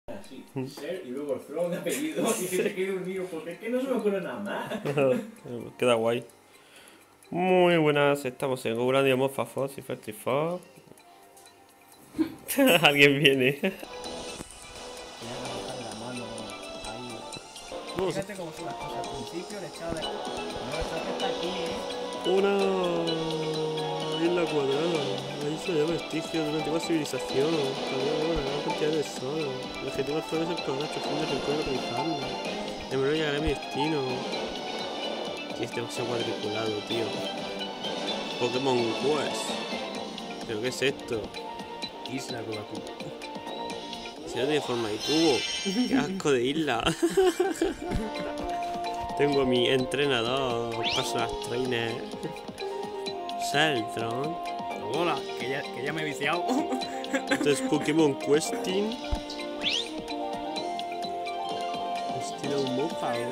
Así, Ser y luego el flow de apellido y que se quede unido, porque es que no se me ocurre nada más. Queda guay. Muy buenas, estamos en Google Among Us y Festifog. Alguien viene. Fíjate cómo son las cosas. Al principio le echaba de... No, eso que está aquí, Una isla cuadrada. Ahí se llama vestigio de una antigua civilización. También hay una gran cantidad de sol. El objetivo actual es explorar 800 rincones localizando. En breve llegaré a mi destino. Y este va a ser cuadriculado, tío. Pokémon Quest. ¿Pero qué es esto? Isla Kobaku. Si no tiene forma de cubo. Qué asco de isla. Tengo a mi entrenador, personal trainer, Sheldon. Hola, que ya me he viciado. Esto es Pokémon Questing. Estilo Mofao.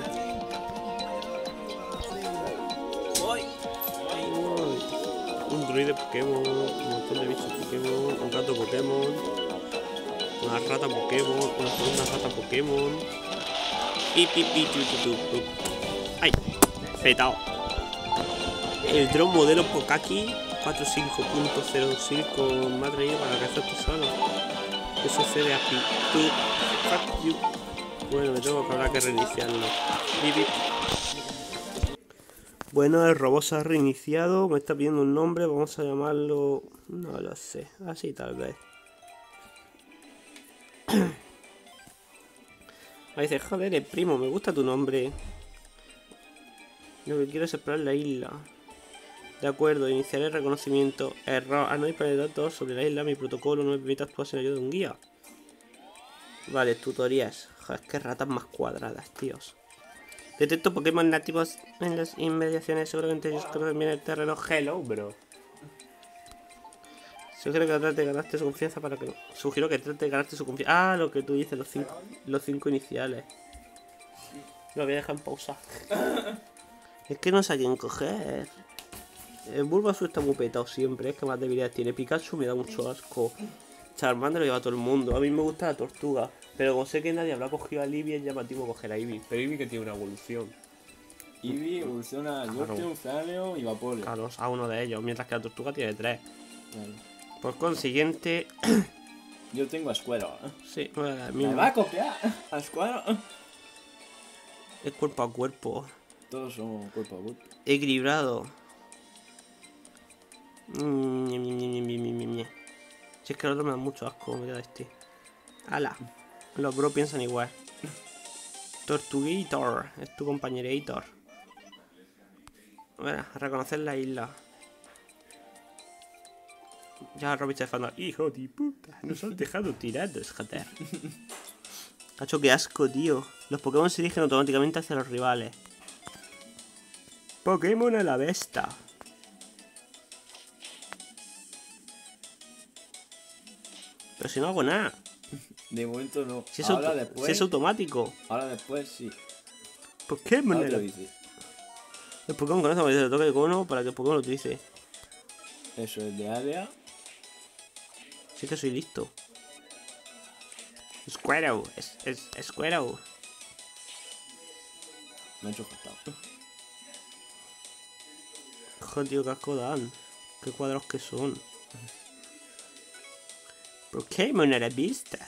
Un druide Pokémon, un montón de bichos Pokémon, un gato Pokémon, una rata Pokémon, una segunda rata Pokémon. Y ¡ay! Petao. El dron modelo Pokaki 4.5.0 Silicon me ha traído para cazar tesoros. ¿Qué sucede aquí? Fuck you. Bueno, me tengo que habrá que reiniciarlo. Bueno, el robot se ha reiniciado. Me está pidiendo un nombre. Vamos a llamarlo... No lo sé. Así tal vez. Me dice, joder, primo, me gusta tu nombre. Lo que quiero es explorar la isla. De acuerdo, iniciaré el reconocimiento. Error. No dispone de datos sobre la isla. Mi protocolo no me permite actuar sin ayuda de un guía. Vale, tutorías. Joder, qué ratas más cuadradas, tíos. Detecto Pokémon nativos en las inmediaciones. Seguramente ellos conocen bien el terreno. Hello, bro. Sugiero que trate de ganarte su confianza para que... Sugiero que trate de ganarte su confianza. Ah, lo que tú dices, los cinco iniciales. Lo voy a dejar en pausa. Es que no sé a quién coger. El Bulbasaur está muy petado siempre. Es que más debilidades tiene. Pikachu me da mucho asco. Charmander lo lleva a todo el mundo. A mí me gusta la tortuga. Pero como sé que nadie habrá cogido a Eevee, es llamativo coger a Eevee. Pero Eevee que tiene una evolución. Eevee evoluciona a Jolteon, Flareon y Vaporeon. Claro, a uno de ellos. Mientras que la tortuga tiene 3. Claro. Por consiguiente... Yo tengo a Squirtle. Sí, bueno, ¿Me va a copiar? ¿A Squirtle? Es cuerpo a cuerpo. Todos son cuerpo a cuerpo. Equilibrado. Si es que el otro me da mucho asco, me queda este. ¡Hala! Los bros piensan igual. Tortugator, es tu compañerator. Bueno, a reconocer la isla. Ya Robin está falando. ¡Hijo de puta! Nos han dejado tirados, joder. Cacho, qué asco, tío. Los Pokémon se dirigen automáticamente hacia los rivales. Pokémon a la besta. Pero si no hago nada. De momento no. Si es, Ahora después. si es automático. Ahora después sí. Pokémon Ahora a te la... lo dice. El Pokémon conoce a el toque de cono para que el Pokémon lo utilice. Eso es de área. Sí que soy listo. Squirtle, es Squirtle. Me ha hecho faltado. Joder, tío, qué asco dan. Qué cuadros que son. Pokémon a la vista.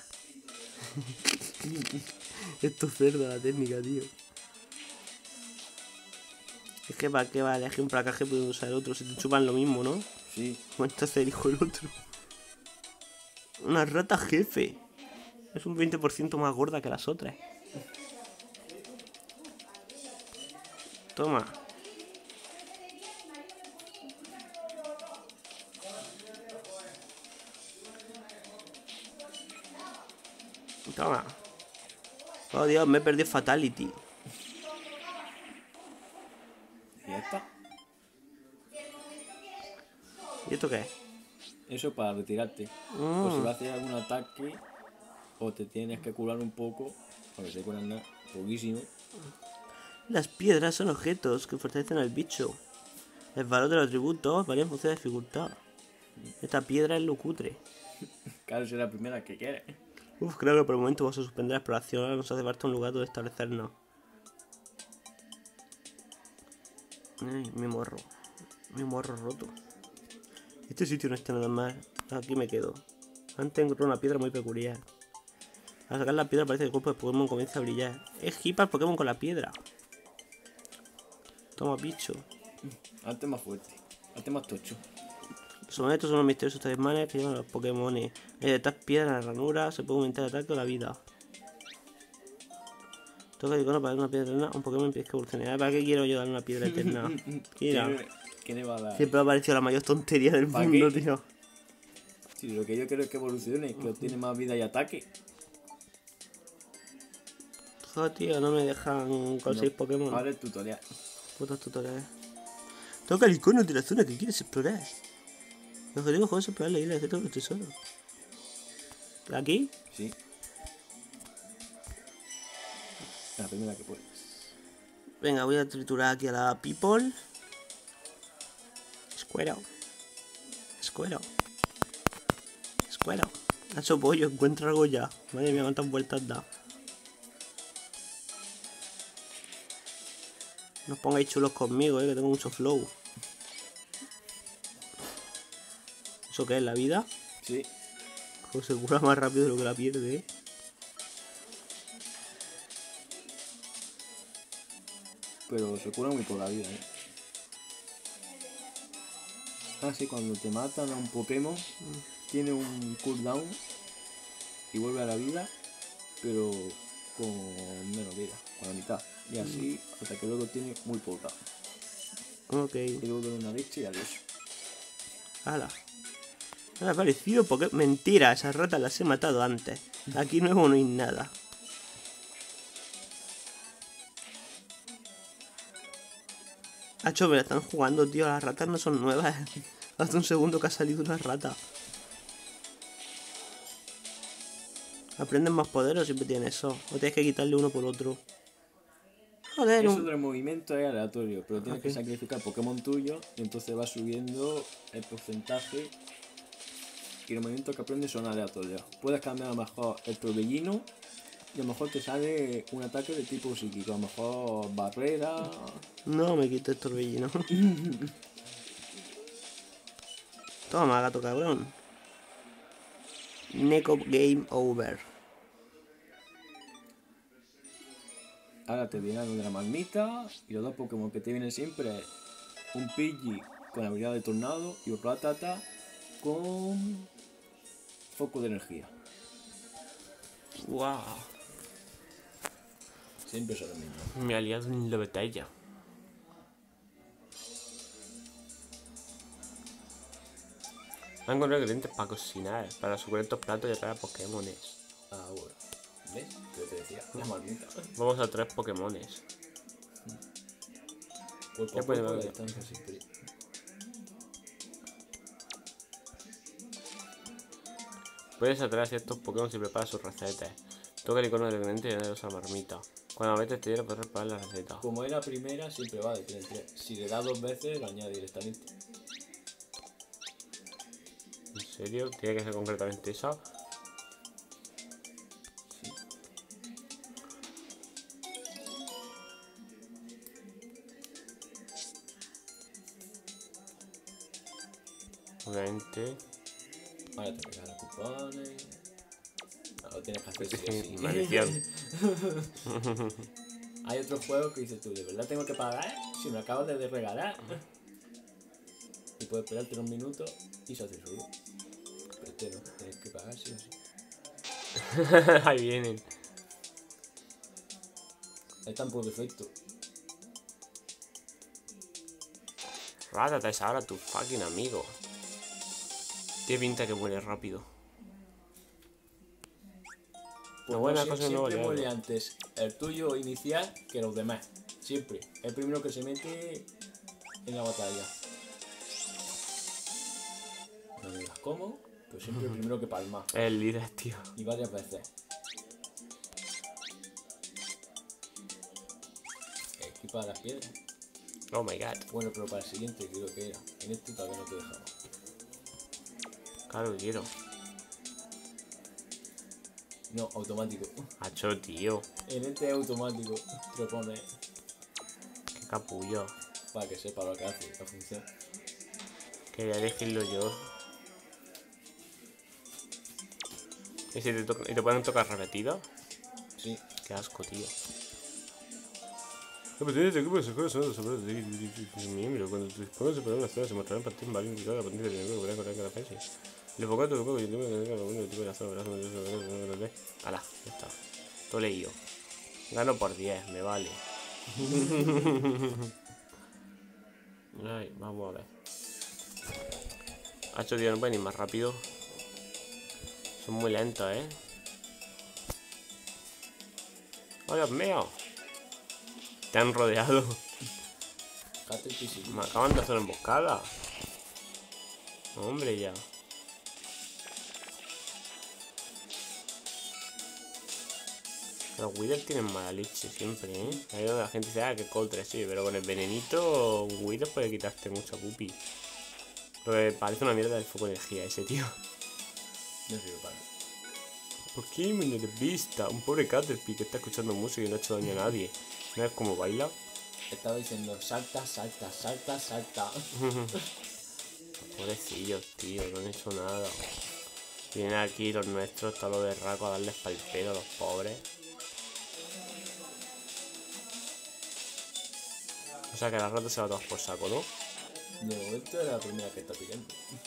Esto es cerda la técnica, tío. Es que para qué va a elegir un placaje pudiendo usar el otro. Si te chupan lo mismo, ¿no? Sí. Pues entonces elijo el otro. Una rata jefe. Es un 20% más gorda que las otras. Toma. Toma. Oh Dios, me he perdido Fatality. ¿Y esta? ¿Y esto qué es? Eso para retirarte. Pues si vas a hacer algún ataque o te tienes que curar un poco, porque se curan nada, poquísimo. Las piedras son objetos que fortalecen al bicho. El valor de los atributos varía en función de dificultad. Esta piedra es lo cutre. Claro, esa es la primera que quieres. Uf, creo que por el momento vamos a suspender la exploración. Ahora nos hace falta un lugar donde establecernos. Ay, mi morro. Mi morro roto. Este sitio no está nada mal. Aquí me quedo. Antes encontré una piedra muy peculiar. Al sacar la piedra parece que el cuerpo de Pokémon comienza a brillar. Es hipa el Pokémon con la piedra. Toma, bicho. Antes más fuerte. Antes más tocho. Los objetos son los misteriosos talismanes que llevan a los Pokémon. Hay detectar piedras en la ranura, se puede aumentar el ataque o la vida. Toca el icono para dar una piedra eterna a un Pokémon que evolucione. ¿Para qué quiero yo dar una piedra eterna? Mira. ¿Quién le va a dar? Siempre me ha parecido la mayor tontería del ¿Para mundo, qué? tío. Sí, lo que yo quiero es que evolucione, que obtiene más vida y ataque. Joder, tío, no me dejan conseguir Pokémon. Ahora el tutorial. Putos tutoriales. Toca el icono de la zona que quieres explorar. El objetivo del juego es explorar la isla de ciertos los tesoros. ¿Aquí? Sí. La primera que puedes. Venga, voy a triturar aquí a la people. Escuero. Escuero. Escuero. Nacho pollo, encuentra algo ya. Madre mía, cuántas vueltas da. No os pongáis chulos conmigo, que tengo mucho flow. ¿Eso qué es, la vida? Sí. Como se cura más rápido de lo que la pierde, ¿eh? Pero se cura muy por la vida, ¿eh? Ah, sí, cuando te matan a un Pokémon, tiene un cooldown y vuelve a la vida, pero con menos vida, con la mitad. Y así, hasta que luego tiene muy poca. Ok. Y luego de una leche y adiós. Hala. Me ha parecido porque... Mentira, esas ratas las he matado antes. Aquí nuevo no hay nada. Hacho, me la están jugando, tío. Las ratas no son nuevas. Hace un segundo que ha salido una rata. Aprenden más poder o siempre tienen eso. O tienes que quitarle uno por otro. Joder, Eso del movimiento es aleatorio, pero tienes que Ok. sacrificar Pokémon tuyo y entonces va subiendo el porcentaje. Y los movimientos que aprendes son aleatorios. Puedes cambiar a lo mejor el torbellino y a lo mejor te sale un ataque de tipo psíquico. A lo mejor barrera. No me quito el torbellino. Toma, gato cabrón. Neko Game Over. Ahora te viene lo de la marmita y los dos Pokémon que te vienen siempre es un Pidgey con habilidad de tornado y un Rattata con foco de energía. Wow. Siempre son los mismos. Me he aliado en la batalla. Han encontrado ingredientes para cocinar, para suculentos platos y atraer a Pokémones. Ahora, ¿ves? Yo te decía, la marmita. Vamos a traer Pokémones. Cuerpo a puede cuerpo, la ver. distancia siempre. Puedes atraer a ciertos Pokémon si preparas sus recetas. Toca el icono del ingrediente y añades a la marmita. Cuando la metes te diera podrás preparar la receta. Como es la primera, siempre va de 3 en 3. Si le das 2 veces, lo añade directamente. ¿En serio? ¿Tiene que ser concretamente esa? Sí. Obviamente. Ahora te regalas cupones. No, lo tienes que hacer sí o sí. Maldición. Hay otros juegos que dices tú, ¿de verdad tengo que pagar? Si me acabas de regalar. Y puedes esperarte unos minutos y se hace solo. Pero este no, tienes que pagar sí o sí. Ahí vienen. Están por defecto. Rátata es ahora tu fucking amigo. Tiene pinta que muere rápido. Pues Lo buena no, cosa es no siempre valerlo. muere antes el tuyo inicial que los demás. Siempre. El primero que se mete en la batalla. No me digas cómo, pero siempre el primero que palma. El líder, tío. Y varias veces. Equipa las piedras. Oh my god. Bueno, pero para el siguiente creo que era. En este todavía no te dejaba. Claro que quiero. No, automático. Hacho, tío. En este es automático. Te lo pones Qué capullo. para que sepa lo que hace la función. Quería elegirlo yo. ¿Y si te pueden tocar repetido? Sí. Qué asco, tío. Miembro, cuando te dispongas a poner una zona, se mostrarán para ti un valor indicado la potencia de nivel que podrán correr cada fase. Le pongo todo el juego y tengo que tener cada uno tipo de la zona, ala, ya está. Todo leído. Gano por 10, me vale. Ay, vamos a ver. Hacho, tío, no pueden ir más rápido. Son muy lentos, ¡Oh, Dios mío! Te han rodeado. Me acaban de hacer emboscada. Hombre, ya. Los Wither tienen mala leche siempre, Ahí donde la gente dice, ah, que Coltre, sí, pero con el venenito, un Wither puede quitarte mucha pupi. Lo que parece una mierda del foco de energía ese, tío. No sirve para nada. ¿Por qué me de vista? Un pobre Caterpie que está escuchando música y no ha hecho daño a nadie. ¿No ves cómo baila? Estaba diciendo salta, salta, salta, salta. Pobrecillos, tío, no han hecho nada. Vienen aquí los nuestros, está lo de Raco a darles pa'l pelo a los pobres. O sea que la rata se va a todas por saco, ¿no? De momento era la primera que está pillando.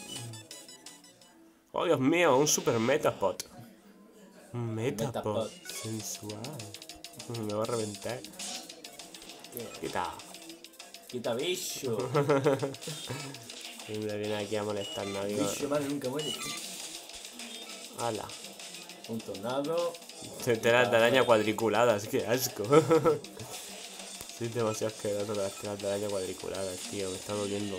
¡Oh, Dios mío! Un super Metapod. Un Metapod Metapod. sensual. Me va a reventar. Quita. Quita bicho. Siempre viene aquí a molestar nadie. Bicho madre nunca muere. ¡Hala! Un tornado. Telas de araña cuadriculadas, qué asco. Soy demasiado asqueroso de las telas de araña cuadriculadas, tío, me está doliendo.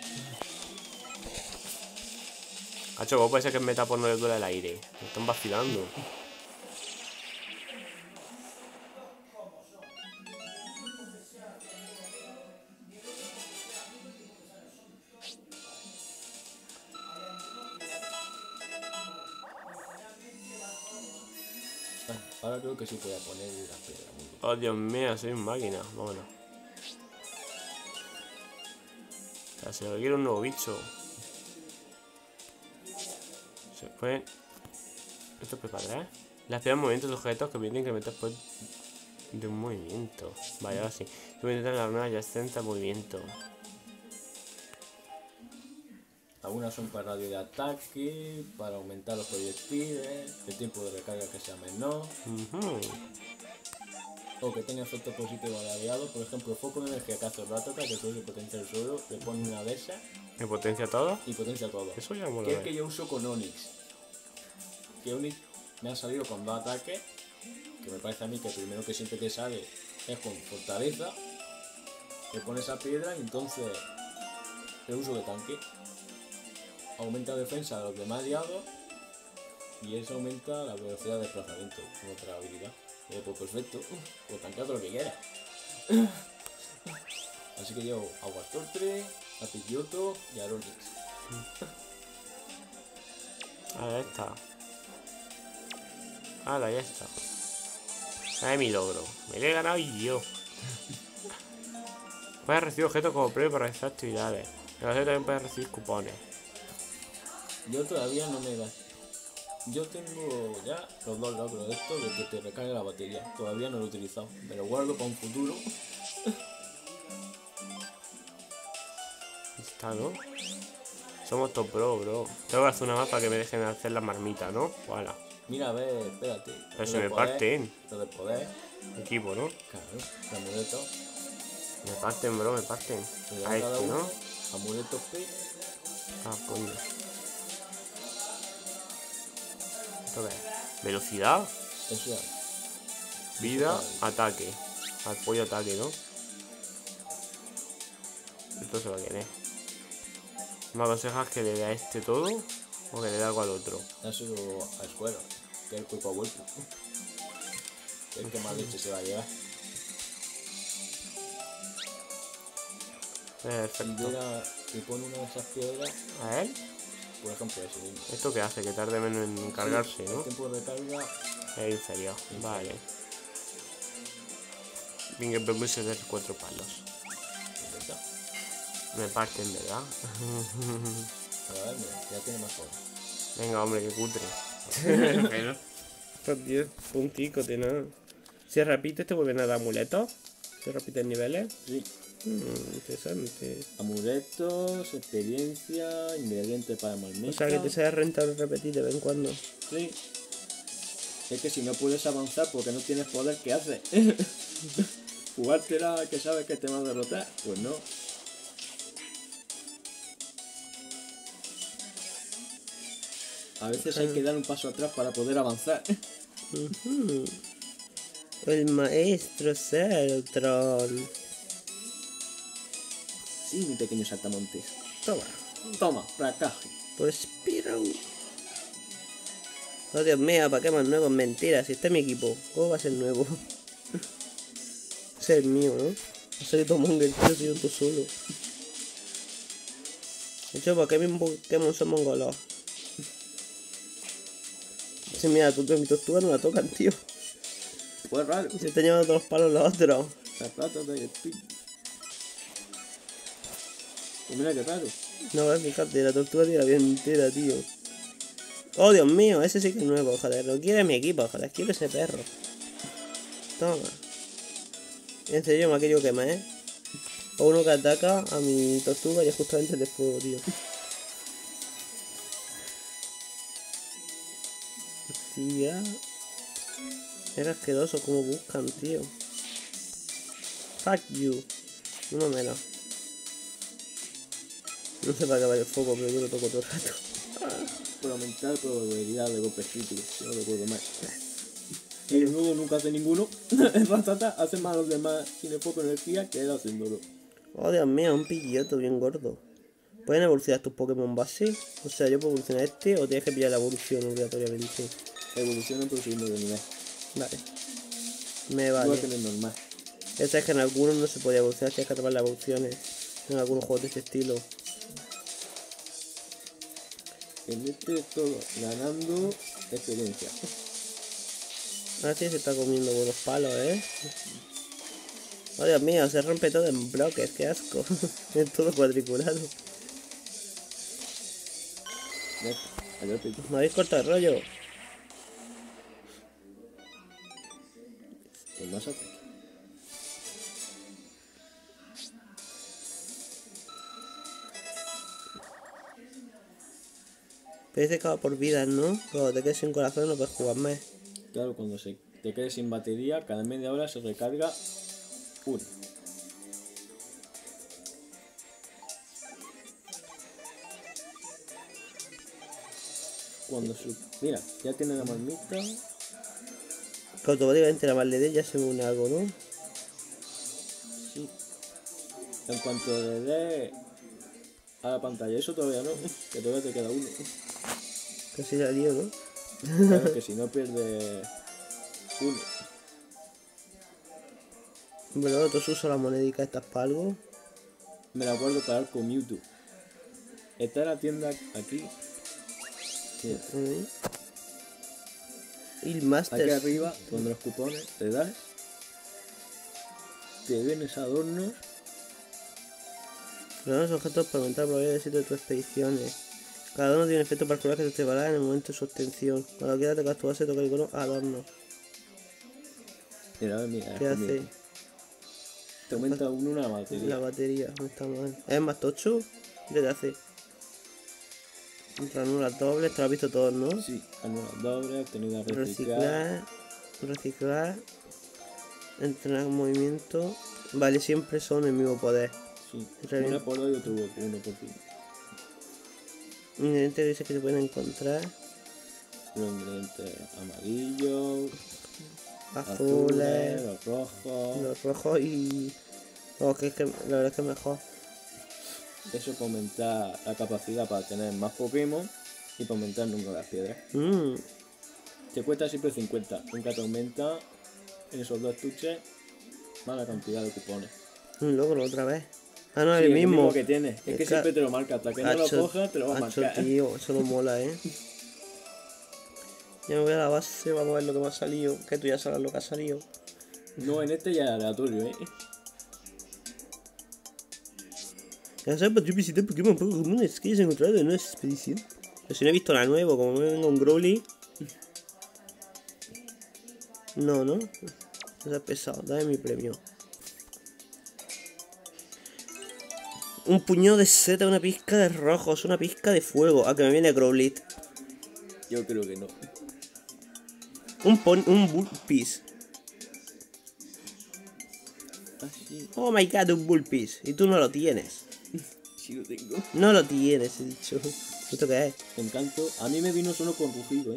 Hacho, ¿cómo puede ser que en Metapod no le duele el aire? Me están vacilando. Ahora creo que sí voy a poner las piedras. Oh, Dios mío, soy un máquina. Vámonos. O sea, se lo quiere un nuevo bicho. Se pueden... Esto es preparar. Las piedras movimientos de objetos que permiten incrementar después de un movimiento. Vaya, ahora sí. Voy a intentar la armadura adyacente al movimiento. Algunas son para radio de ataque, para aumentar los proyectiles, el tiempo de recarga que sea menor, o que tenga efectos positivos variados. Por ejemplo, el foco de energía que hace Ratata, que suele potenciar el suelo, le pone una de esas ¿Me potencia todo? y potencia todo. Eso ya mola. Que es que yo uso con Onix. Que Onix me ha salido con dos ataques, que me parece a mí que el primero que siempre te sale es con fortaleza. Le pone esa piedra y entonces el uso de tanque aumenta la defensa de los demás aliados y eso aumenta la velocidad de desplazamiento con otra habilidad. Pues perfecto, pues tanquead lo que quieras. Así que llevo Aguastortre, a Pidgeotto y a Onix. Ahora está. Ahora ya está. Ahí mi logro. Me lo he ganado yo. Puedes recibir objetos como premio para realizar actividades. En la serie también puedes recibir cupones. Yo todavía no me da. Yo tengo ya los dos logros de esto de que te recargue la batería. Todavía no lo he utilizado. Me lo guardo para un futuro. Está, ¿no? Somos top pro, bro. Tengo que hacer una más para que me dejen hacer la marmita, ¿no? Voilà. Mira, a ver, espérate. Pero se me parten. Lo de poder. Equipo, ¿no? Claro, el amuleto. Me parten, bro, me parten. Le A dan cada este, uno. ¿no? Amuleto P. Ah, coño. ¿Esto qué es? Velocidad, Eso es. vida, ataque. Apoyo ataque, ¿no? Esto se va a querer. ¿Me aconsejas que le dé a este todo o que le dé algo al otro? Eso a escuela. Que es el cuerpo a vuelto. Que es el que más leche se va a llevar. Perfecto. Y pone una de esas piedras, A ver, por ejemplo, ese mismo. ¿esto qué hace? Que tarde menos en cargarse, El ¿no? tiempo de recarga Es inferior, vale. Venga, vamos a dar 4 palos. Me parten, ¿verdad? A ver, mira, ya tiene más horas. Venga, hombre, que cutre. Pero... Pues 10 punticos de nada. Si repites, te vuelven a dar amuletos. Si repites niveles. Sí. Interesante. Amuletos, experiencia, ingredientes para malmita. O sea que te sea rentable repetir de vez en cuando. Sí. Es que si no puedes avanzar porque no tienes poder, ¿qué haces? Jugártela que sabes que te va a derrotar. Pues no. A veces hay que dar un paso atrás para poder avanzar. El maestro Celtron. Sí, mi pequeño saltamontes. Toma. Toma, placaje. Pues Spiro. Oh, Dios mío, ¿para qué más nuevo? Mentira, si este es mi equipo. ¿Cómo va a ser nuevo? Ese es el mío, ¿no? No sé, Tomonger, tío, soy tú solo. De hecho, ¿por qué mis Pokémon son mongolos? Sí, mira, mi tortuga no la tocan, tío. Pues raro. Se te llevan todos los palos los otros. Las ratas de espíritu. Pues mira qué raro. No, fíjate, la tortuga tira bien entera, tío. Oh, Dios mío, ese sí que es nuevo, joder. No quiere mi equipo, joder, quiero ese perro. Toma. En serio, me ha querido quemar, ¿eh? O uno que ataca a mi tortuga y es justamente de fuego, tío. Hostia. Era asqueroso como buscan, tío. Fuck you. Uno menos. No sé para qué va el fuego, pero yo lo toco todo el rato. Por aumentar probabilidad de golpes críticos, si no recuerdo mal. Y el nudo nunca hace ninguno. El ratata hace más a los demás sin poco energía que él haciéndolo. Oh, Dios mío, un pilloto bien gordo. ¿Pueden evolucionar tus Pokémon base? O sea, yo puedo evolucionar este o tienes que pillar la evolución obligatoriamente. Evoluciona por subiendo de nivel. Vale. Me Igual vale. que en el normal. Ya sabes que en algunos no se podía evolucionar, tienes que atrapar las evoluciones. En algunos juegos de este estilo. En este es todo ganando experiencia. Ahora sí se está comiendo buenos palos, ¿eh? Oh, Dios mío, se rompe todo en bloques, qué asco. Es todo cuadriculado. Allá pico. Me habéis cortado el rollo. Pues más ataque. Pero dice que va por vidas, ¿no? Cuando te quedes sin corazón no puedes jugar más. Claro, cuando te quedes sin batería, cada media hora se recarga uno. Cuando mira, ya tiene la marmita. Que automáticamente la malde ya se une algo, ¿no? Sí. En cuanto le dé a la pantalla, eso todavía no, que todavía te queda uno. Casi la lío, ¿no? Claro que si no pierde uno. Bueno, otros uso la monedica estas para algo. Me la guardo para con Mewtwo. Está en la tienda aquí. Sí. Y el Master. Aquí arriba, donde los cupones, te das. Te vienes adornos. Los objetos para aumentar la probabilidad de éxito de tus expediciones. Cada uno tiene un efecto particular que te activará en el momento de su obtención. Cuando quieras tocar tu base, toca el icono adorno. Mira, ¿Qué hace? Te aumenta una batería. La batería, no está mal. ¿Es más tocho? ¿Qué te hace? Ranuras dobles, te lo has visto todos, ¿no? Sí, anulas dobles, obtenida a reciclar, entrenar movimiento. Vale, siempre son el mismo poder. Sí, una por dos y otro uno por fin. Ingredientes dice que se pueden encontrar. Los ingredientes amarillos, azules, los rojos y... Oh, que es que la verdad es que mejor. Eso para aumentar la capacidad para tener más Pokémon y para aumentar el número de las piedras. Te cuesta siempre 50, nunca te aumenta en esos dos estuches más la cantidad de cupones. Un logro otra vez. Ah, no, Sí, el mismo que tienes. Es que siempre te lo marca, hasta que no lo cojas te lo va a marcar. Tío, eso no mola, Ya me voy a la base, vamos a ver lo que me ha salido. Que tú ya sabes lo que ha salido. No, en este ya es aleatorio, Ya sabes, para visitar Pokémon poco comunes que hayas encontrado en una expedición. Pero si no he visto nada nuevo, como me venga un Growly. No, ¿no? No es pesado, dame mi premio. Un puñado de seta, una pizca de rojos, una pizca de fuego. Ah, que me viene Growlithe. Yo creo que no. Un Bullpiece. Ah, sí. Oh my god, un Bullpiece. Y tú no lo tienes. Sí lo tengo. No lo tienes, he dicho. ¿Esto qué es? Encanto. A mí me vino solo con rugido,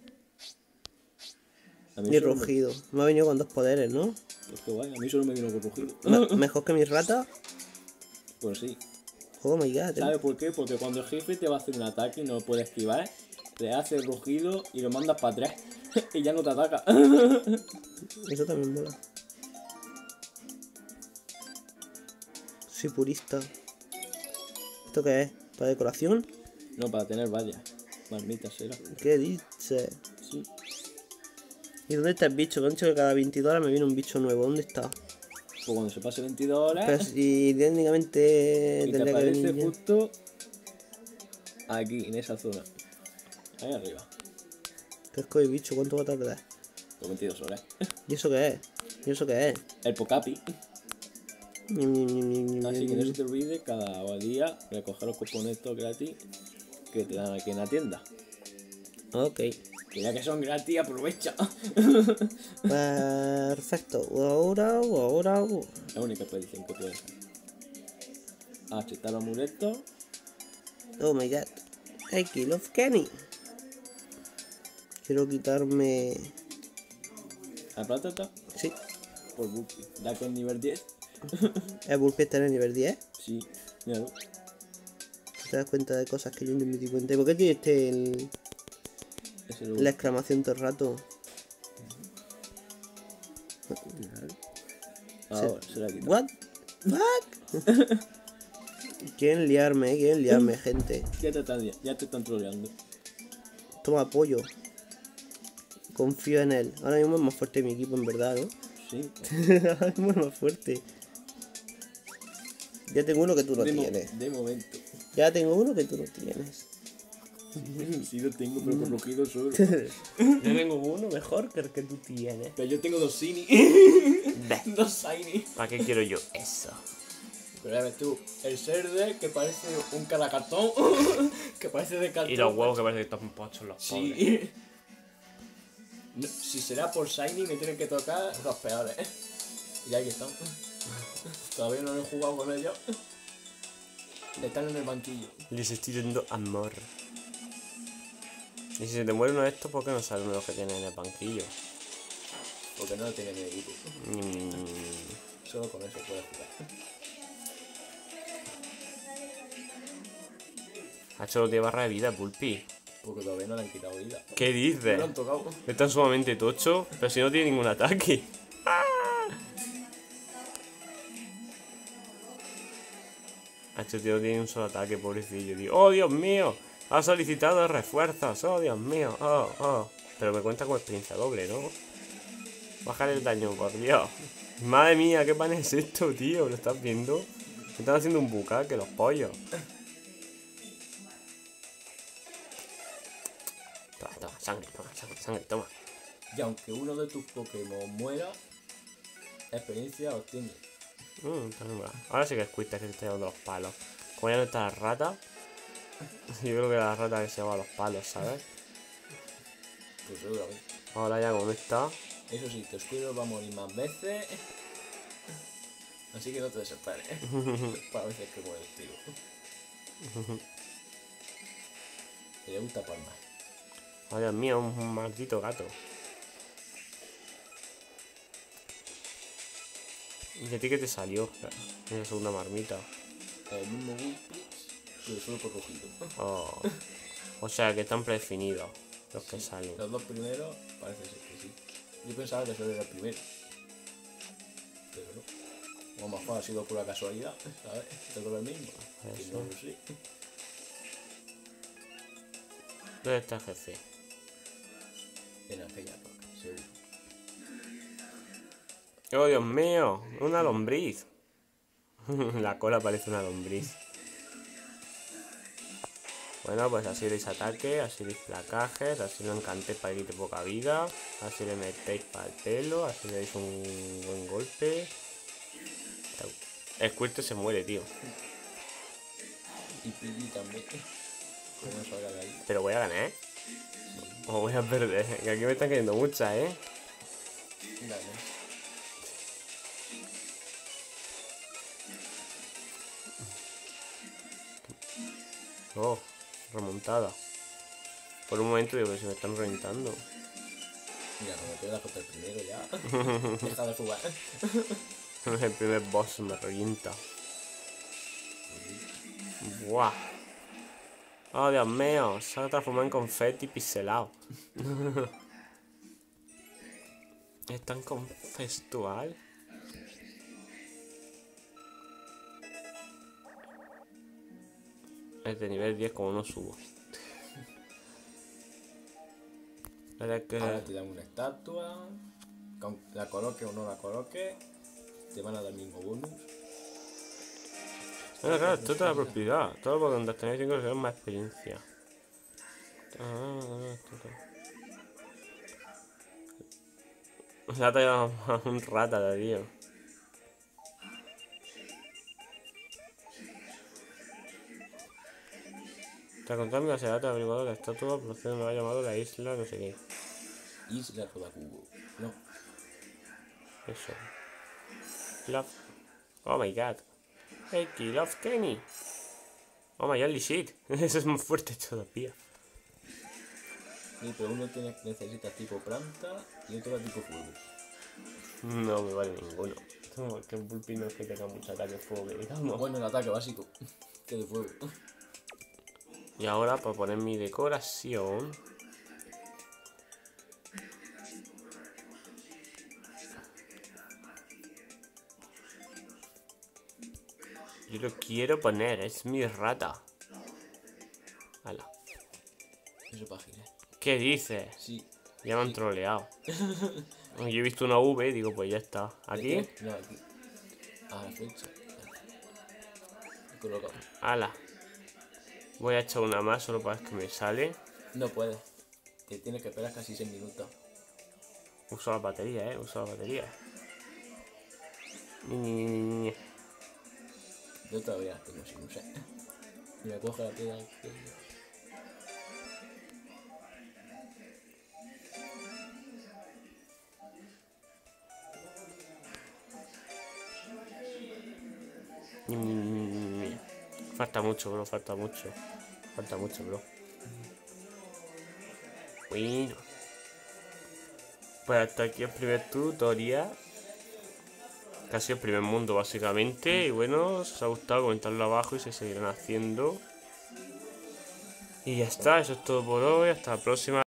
A mí Ni solo rugido. Me ha venido con 2 poderes, ¿no? Pues qué guay, a mí solo me vino con rugido. Mejor que mi rata. Pues sí. Oh my god. ¿Sabes por qué? Porque cuando el jefe te va a hacer un ataque y no lo puede esquivar, le hace el rugido y lo mandas para atrás y ya no te ataca. Eso también mola. Soy purista. ¿Esto qué es? ¿Para decoración? No, para tener vallas. Marmitas era. ¿Qué dices? Sí. ¿Y dónde está el bicho? Me han dicho que cada 22 horas me viene un bicho nuevo. ¿Dónde está? Pues cuando se pase 22 horas Pero si técnicamente y te tendría que aparece venir ya. justo aquí, en esa zona. Ahí arriba. ¿Qué es que el bicho? ¿Cuánto va a tardar? Por 22 horas. ¿Y eso qué es? ¿Y eso qué es? El Pokapi. Así que no se te olvide cada día recoger los componentes gratis que te dan aquí en la tienda. Ok. Que ya que son gratis, aprovecha. Perfecto. Ahora. La única expedición que puedes hacer. Aceptar los amuletos. Oh my god. I kill of Kenny. Quiero quitarme... La plata Sí. por Buki. Da con nivel 10. ¿El Bullpiece está en el nivel 10? Sí, míralo. Te das cuenta de cosas que yo no me di cuenta. ¿Y por qué tiene la exclamación todo el rato? Ahora se la quita. What? Fuck. Quieren liarme, gente. Ya te están troleando. Toma apoyo. Confío en él. Ahora mismo es más fuerte mi equipo, en verdad, ¿no? Sí. Ahora mismo es más fuerte. Ya tengo uno que tú no tienes. De momento. Ya tengo uno que tú no tienes. Sí lo tengo, pero con rugido solo. Yo tengo uno mejor que el que tú tienes. Pero yo tengo 2 Shiny. 2 Shiny. ¿Para qué quiero yo eso? Pero ya ves tú, el Serde que parece un caracartón. Que parece de cartón. Y los huevos que parece que están pochos los pobres. Sí. No, si será por Shiny me tienen que tocar los peores. Y ahí están. Todavía no he jugado con ellos. Están en el banquillo. Les estoy dando amor. Y si se te muere uno de estos, ¿por qué no sale uno de los que tienen en el banquillo? Porque no lo tienen en el equipo. Solo con eso puedes jugar. Ha hecho 10 barras de vida, Pulpi. Porque todavía no le han quitado vida. ¿Qué No dices? lo han tocado. Está sumamente tocho, pero si no tiene ningún ataque. Este tío no tiene un solo ataque, pobrecillo, tío. ¡Oh, Dios mío! Ha solicitado refuerzos. ¡Oh, Dios mío! ¡Oh! Pero me cuenta con experiencia doble, ¿no? Bajar el daño, por Dios. Madre mía, ¿qué pan es esto, tío? ¿Lo estás viendo? Me están haciendo un bucaque los pollos. Toma, sangre, toma. Y aunque uno de tus Pokémon muera, experiencia obtienes. Ahora sí que es cuita que se está llevando los palos. Como ya no está la rata, yo creo que la rata que se lleva los palos, ¿sabes? Pues seguramente. Ahora ya como no está. Eso sí, tu escudo va a morir más veces. Así que no te desesperes. Para veces que muere el tío. Y le gusta palmar. Oh, Dios mío, un maldito gato. ¿Y a ti qué te salió? En la segunda marmita. El mismo Bullpix, pero solo por rugido. Oh. O sea que están predefinidos los que salen. Los 2 primeros parece ser que sí. Yo pensaba que solo era el primero. Pero no. O a lo mejor ha sido pura casualidad, ¿sabes? Todo el mismo. Que no lo sé. ¿Dónde está el jefe? En aquella roca, seguro. ¡Oh, Dios mío! Una lombriz. La cola parece una lombriz. Bueno, pues así deis ataque, así deis placajes, así lo encanté para que quite poca vida, así le metéis para el pelo, así le dais un buen golpe. Squirtle se muere, tío. Y Pidgey también. Como salga de ahí. Pero voy a ganar, ¿eh? Sí. O voy a perder, que aquí me están cayendo muchas, ¿eh? Dale. Oh, remontada. Por un momento digo que se me están reventando. Mira, como te das contra el primero ya. Deja de jugar. El primer boss me revienta. Buah. Oh, Dios mío, se ha transformado en confeti pixelado. Es tan conceptual. Es de nivel 10 como no subo. Ahora te dan una estatua. La coloque o no la coloque, te van a dar el mismo bonus. Bueno, claro, esto te da propiedad. Todo por donde tenéis 5 será más experiencia. Se ha tallado a un rata de tío. Tras contar mi base de datos, averiguado la estatua procede me ha llamado la isla, no sé qué. Isla Rodakugo. No. Eso. Love. Oh my god. Hey, Love Kenny. Oh my holy shit. Eso es más fuerte todavía. Sí, pero uno necesita tipo planta y otro tipo fuego. No me vale ninguno. Tengo que un pulpino que tenga mucho ataque de fuego, que digamos. Bueno, el ataque básico. Que de fuego. Y ahora para poner mi decoración. Yo lo quiero poner, es mi rata. Hala. Eso para girar. ¿Qué dices? Sí. Ya me han troleado. Yo he visto una V, digo, pues ya está. ¿Aquí? No, aquí. A la fecha. He colocado. Hala. Voy a echar una más solo para ver que me sale. No puedes. Te tienes que esperar casi 6 minutos. Uso la batería, uso la batería. Yo todavía la tengo sin usar. Mira, coge la piedra. Falta mucho, bro, falta mucho. Falta mucho, bro. Bueno. Pues hasta aquí el primer tutorial. Casi el primer mundo, básicamente. Y bueno, si os ha gustado, comentadlo abajo y se seguirán haciendo. Y ya está, eso es todo por hoy. Hasta la próxima.